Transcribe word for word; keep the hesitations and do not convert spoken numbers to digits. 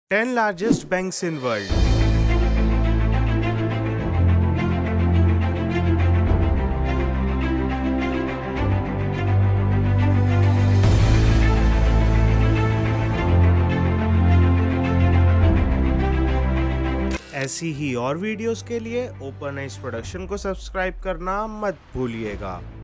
ten largest banks in world. ऐसी ही और videos के लिए ओपन आइज प्रोडक्शन को सब्सक्राइब करना मत भूलिएगा।